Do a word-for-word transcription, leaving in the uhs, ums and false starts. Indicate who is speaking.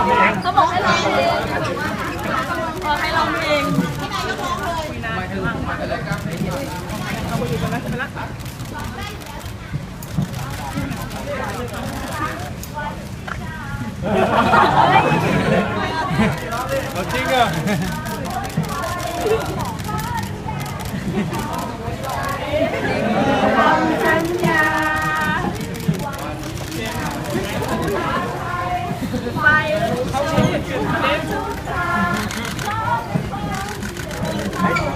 Speaker 1: เขาบอกให้ร้องเพลงขอให้ร้องเพลง
Speaker 2: จริงอ่ะ
Speaker 1: สัญญาไปเขา